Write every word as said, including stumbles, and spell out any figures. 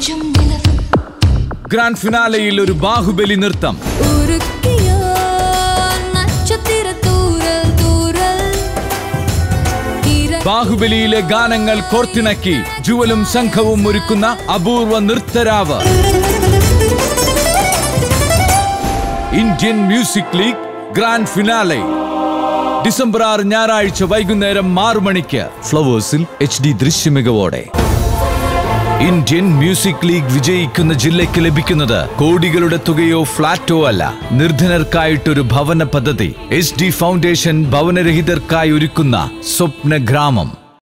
Grand ഫിനാലയിൽ ഒരു ബാഹുബലി നൃത്തം. ബാഹുബലിയിലെ ഗാനങ്ങൾ കോർത്തിണക്കി ജുവലും സംഘവും ഒരുക്കുന്ന അപൂർവ നൃത്തരാവ്. Indian music league grand finale December ആറ് ഞായറാഴ്ച വൈകുന്നേരം ആറു മണിക്ക് ഫ്ലവേഴ്സിൽ എച്ച് ഡി ദൃശ്യമികവോടെ. ഇന്ത്യൻ മ്യൂസിക് ലീഗ് വിജയിക്കുന്ന ജില്ലയ്ക്ക് ലഭിക്കുന്നത് കോടികളുടെ തുകയോ ഫ്ളാറ്റോ അല്ല, നിർധനർക്കായിട്ടൊരു ഭവന പദ്ധതി. എസ് ഡി ഫൗണ്ടേഷൻ ഭവനരഹിതർക്കായി ഒരുക്കുന്ന സ്വപ്ന ഗ്രാമം.